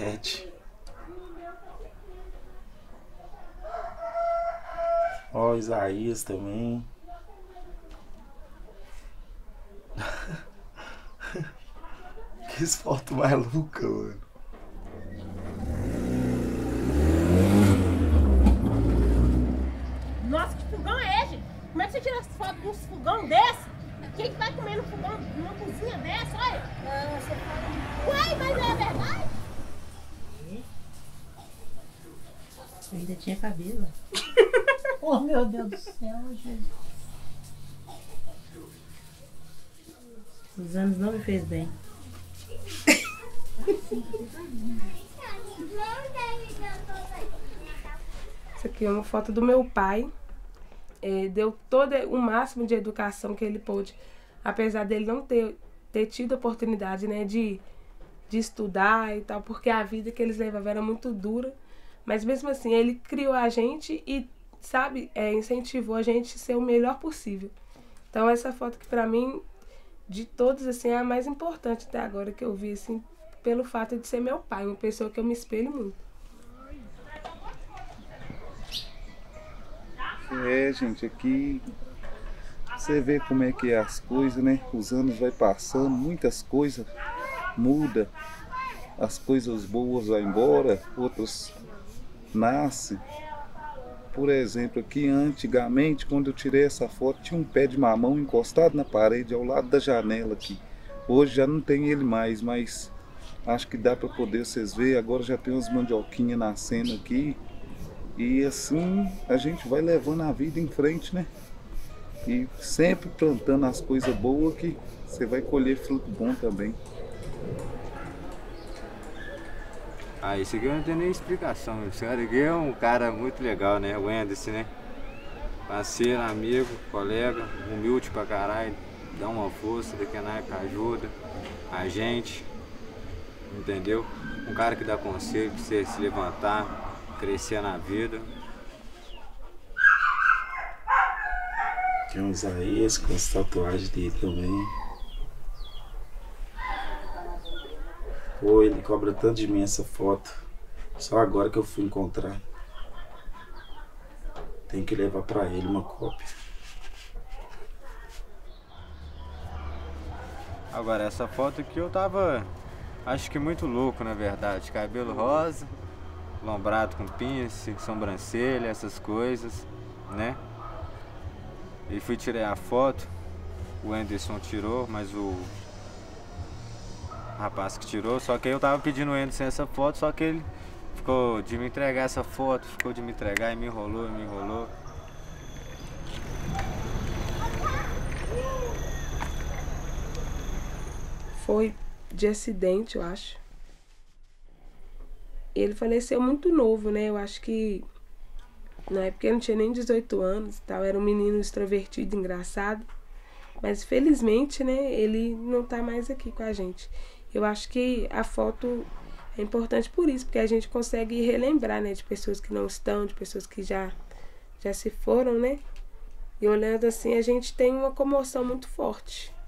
internet. Ó, Isaías também. Que foto maluca, mano. Nossa, que fogão é esse? Como é que você tira as fotos de um fogão desse? Quem que vai comer no fogão, numa cozinha dessa? Olha. Não, você fala. Ué, mas é verdade? Eu ainda tinha cabelo. Oh, meu Deus do céu, Jesus. Os anos não me fez bem. Isso aqui é uma foto do meu pai. Deu todo o máximo de educação que ele pôde. Apesar dele não ter tido a oportunidade, né, de estudar e tal, porque a vida que eles levavam era muito dura. Mas mesmo assim, ele criou a gente e, sabe, incentivou a gente a ser o melhor possível. Então essa foto que pra mim, de todas, assim, é a mais importante até agora que eu vi, assim, pelo fato de ser meu pai, uma pessoa que eu me espelho muito. Gente, aqui você vê como é que é as coisas, né? Os anos vai passando, muitas coisas mudam. As coisas boas vão embora, outras nascem. Por exemplo, aqui antigamente, quando eu tirei essa foto, tinha um pé de mamão encostado na parede, ao lado da janela aqui. Hoje já não tem ele mais, mas acho que dá para poder vocês verem. Agora já tem umas mandioquinhas nascendo aqui. E assim a gente vai levando a vida em frente, né? E sempre plantando as coisas boas que você vai colher fruto bom também. Ah, isso aqui eu não tenho nem explicação. Esse cara aqui é um cara muito legal, né? O Anderson, né? Parceiro, amigo, colega, humilde pra caralho. Dá uma força, daqui a nada ajuda a gente, entendeu? Um cara que dá conselho pra você se levantar, crescer na vida. Tem um Isaías com as tatuagens dele também. Pô, ele cobra tanto de mim essa foto. Só agora que eu fui encontrar. Tem que levar pra ele uma cópia. Agora, essa foto aqui eu tava, acho que muito louco, na verdade. Cabelo rosa, lombrado com pince, sobrancelha, essas coisas, né? E fui tirar a foto, o Anderson tirou, mas o rapaz que tirou, só que eu tava pedindo o Anderson essa foto, só que ele ficou de me entregar essa foto, ficou de me entregar e me enrolou, me enrolou. Foi de acidente, eu acho. Ele faleceu muito novo, né? Eu acho que na época ele não tinha nem 18 anos e tal. Era um menino extrovertido, engraçado. Mas felizmente, né, ele não tá mais aqui com a gente. Eu acho que a foto é importante por isso, porque a gente consegue relembrar, né, de pessoas que não estão, de pessoas que já se foram, né? E olhando assim, a gente tem uma comoção muito forte.